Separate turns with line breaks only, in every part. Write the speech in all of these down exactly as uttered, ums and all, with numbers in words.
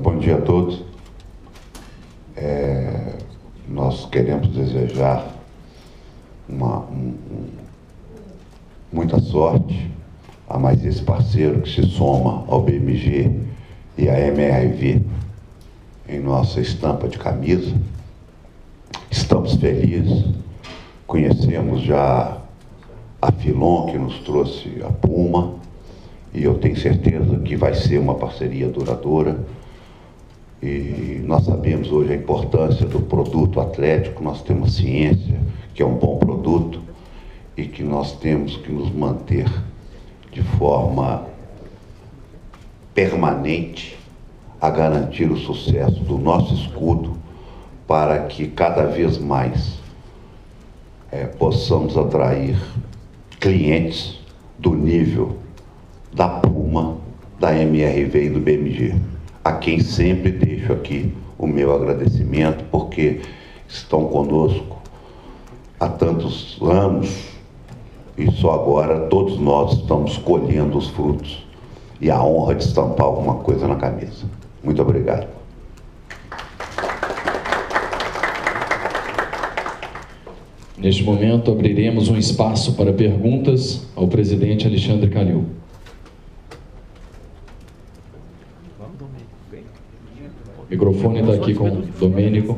bom dia a todos. É, nós queremos desejar uma, um, um, muita sorte a mais esse parceiro que se soma ao B M G e à M R V em nossa estampa de camisa. Estamos felizes, conhecemos já a Filon, que nos trouxe a Puma, e eu tenho certeza que vai ser uma parceria duradoura. E nós sabemos hoje a importância do produto atlético, nós temos ciência que é um bom produto e que nós temos que nos manter de forma permanente a garantir o sucesso do nosso escudo para que cada vez mais é, possamos atrair clientes do nível da Puma, da M R V e do B M G, a quem sempre deixo aqui o meu agradecimento, porque estão conosco há tantos anos e só agora todos nós estamos colhendo os frutos e a honra de estampar alguma coisa na camisa. Muito obrigado.
Neste momento, abriremos um espaço para perguntas ao presidente Alexandre Calil. O microfone está aqui com o Domênico.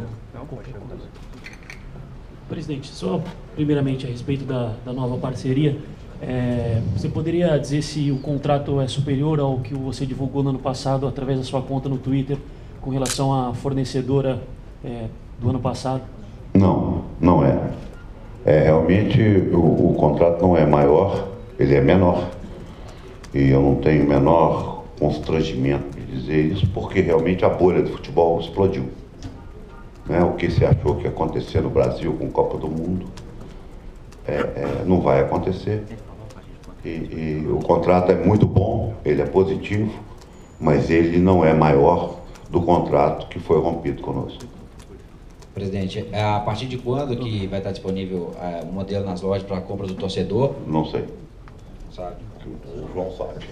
Presidente, só primeiramente a respeito da, da nova parceria, é, você poderia dizer se o contrato é superior ao que você divulgou no ano passado através da sua conta no Twitter com relação à fornecedora é, do ano passado?
Não, não é. É realmente o, o contrato não é maior, ele é menor. E eu não tenho o menor constrangimento de dizer isso, porque realmente a bolha do futebol explodiu. Né? O que se achou que ia acontecer no Brasil com a Copa do Mundo é, é, não vai acontecer. E, e o contrato é muito bom, ele é positivo, mas ele não é maior do contrato que foi rompido conosco.
Presidente, a partir de quando que vai estar disponível o modelo nas lojas para a compra do torcedor?
Não sei.
Sabe?
O João sabe.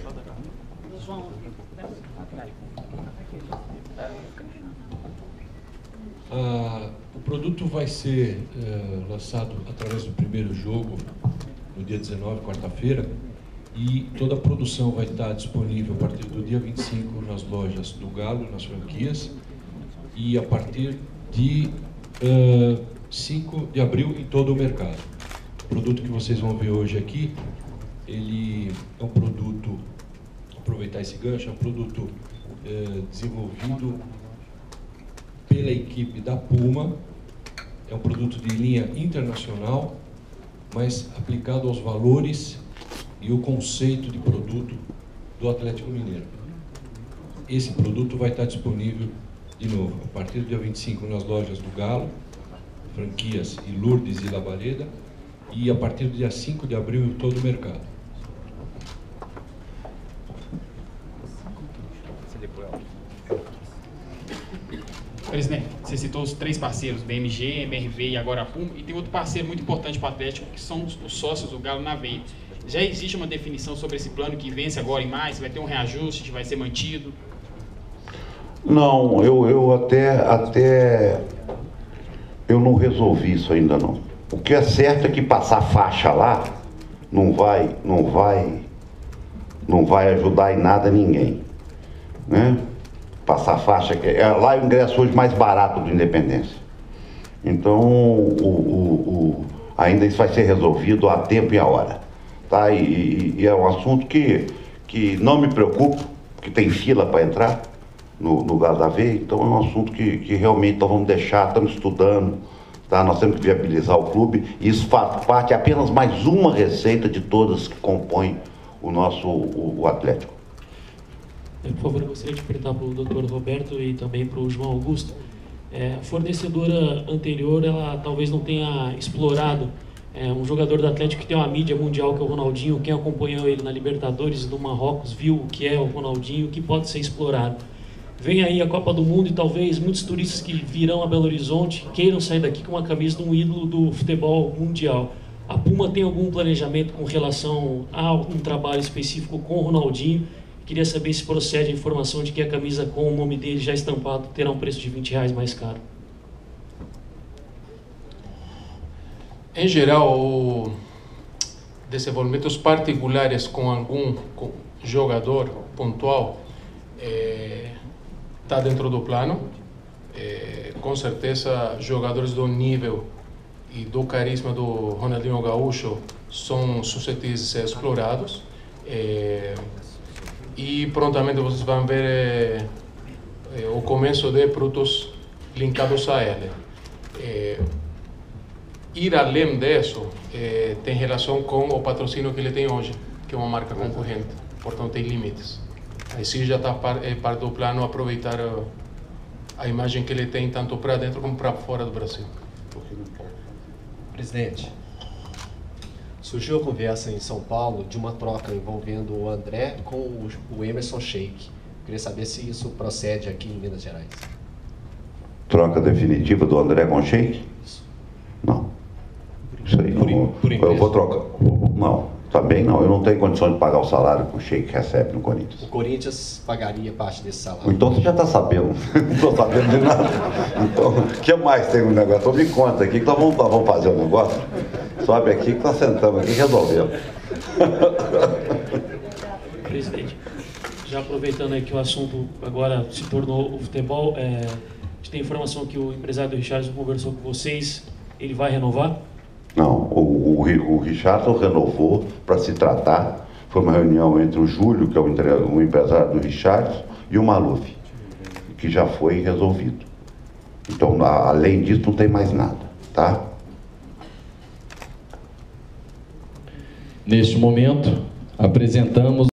Ah, o produto vai ser eh, lançado através do primeiro jogo no dia dezenove, quarta-feira, e toda a produção vai estar disponível a partir do dia vinte e cinco nas lojas do Galo, nas franquias, e a partir de uh, cinco de abril em todo o mercado. O produto que vocês vão ver hoje aqui, ele é um produto, aproveitar esse gancho, é um produto uh, desenvolvido pela equipe da Puma, é um produto de linha internacional, mas aplicado aos valores e o conceito de produto do Atlético Mineiro. Esse produto vai estar disponível de novo, a partir do dia vinte e cinco nas lojas do Galo, franquias e Lourdes e Labareda, e a partir do dia cinco de abril em todo o mercado.
Presidente, você citou os três parceiros, B M G, M R V e agora a Puma, e tem outro parceiro muito importante para o Atlético, que são os sócios do Galo na veia. Já existe uma definição sobre esse plano que vence agora em mais? Vai ter um reajuste, vai ser mantido?
Não, eu, eu até, até, eu não resolvi isso ainda não. O que é certo é que passar faixa lá não vai, não vai, não vai ajudar em nada ninguém, né? Passar faixa, é, lá o ingresso hoje mais barato do Independência. Então, o, o, o, ainda isso vai ser resolvido a tempo e a hora, tá? E, e, e é um assunto que, que não me preocupa, que tem fila para entrar no, no Galo da Veia, então é um assunto que, que realmente nós vamos deixar, estamos estudando, tá? Nós temos que viabilizar o clube, e isso faz parte, é apenas mais uma receita de todas que compõem o nosso o, o Atlético.
Por favor, eu gostaria de perguntar para o doutor Roberto e também para o João Augusto. É, a fornecedora anterior, ela talvez não tenha explorado é, um jogador do Atlético que tem uma mídia mundial, que é o Ronaldinho. Quem acompanhou ele na Libertadores do Marrocos viu o que é o Ronaldinho, que pode ser explorado. Vem aí a Copa do Mundo e talvez muitos turistas que virão a Belo Horizonte queiram sair daqui com uma camisa de um ídolo do futebol mundial. A Puma tem algum planejamento com relação a um trabalho específico com o Ronaldinho? Queria saber se procede a informação de que a camisa com o nome dele já estampado terá um preço de vinte reais mais caro.
Em geral, o desenvolvimentos particulares com algum jogador pontual está é, dentro do plano. É, com certeza, jogadores do nível e do carisma do Ronaldinho Gaúcho são suscetíveis de ser explorados. É, e prontamente vocês vão ver é, é, o começo de produtos linkados a ele. É, ir além disso é, tem relação com o patrocínio que ele tem hoje, que é uma marca concorrente, portanto tem limites. Aí sim já está par, é, parte do plano aproveitar a, a imagem que ele tem tanto para dentro como para fora do Brasil.
Presidente, surgiu a conversa em São Paulo de uma troca envolvendo o André com o, o Emerson Sheik. Queria saber se isso procede aqui em Minas Gerais.
Troca definitiva do André com o Sheik?
Isso.
Não. Isso aí
Por,
não.
por
Eu vou trocar. Não, também não. Eu não tenho condições de pagar o salário que o Sheik recebe no Corinthians.
O Corinthians pagaria parte desse salário.
Então você já está sabendo. Não estou sabendo de nada. Então, o que mais tem no negócio? Então me conta aqui que nós vamos, nós vamos fazer o negócio. Sobe aqui que nós sentamos aqui e resolvemos.
Presidente, já aproveitando aí que o assunto agora se tornou o futebol, é, a gente tem informação que o empresário do Richardson conversou com vocês, ele vai renovar?
Não, o, o, o Richardson renovou para se tratar. Foi uma reunião entre o Júlio, que é o, o empresário do Richardson, e o Maluf, que já foi resolvido. Então, a, além disso, não tem mais nada, tá?
Neste momento, apresentamos